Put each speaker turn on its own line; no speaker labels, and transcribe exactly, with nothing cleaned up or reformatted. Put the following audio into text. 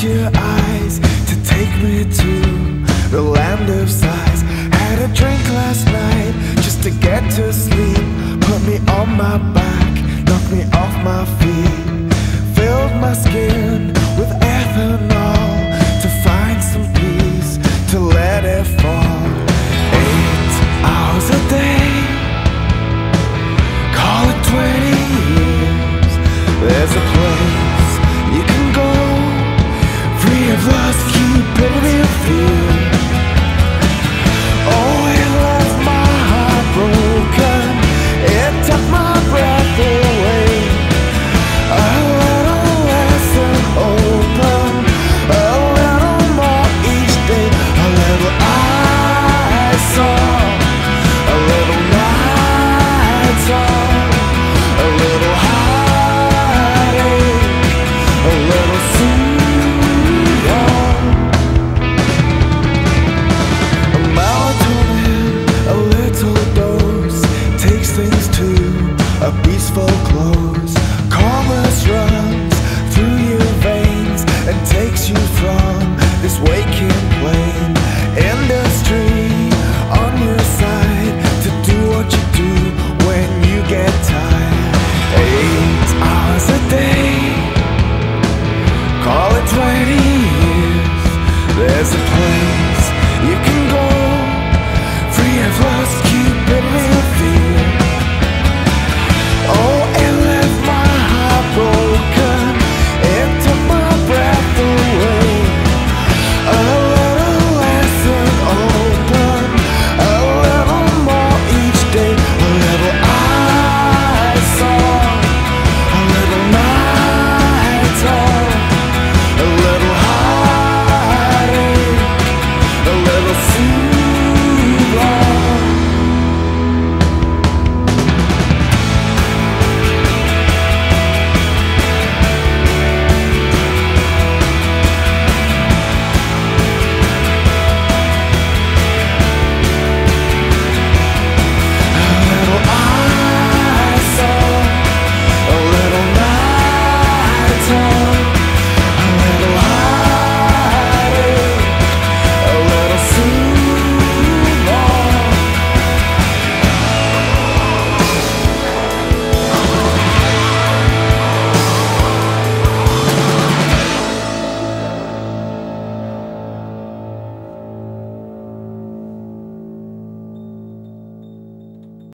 your eyes to take me to the land of sighs. Had a drink last night just to get to sleep. Put me on my back, knocked me off my feet, filled my skin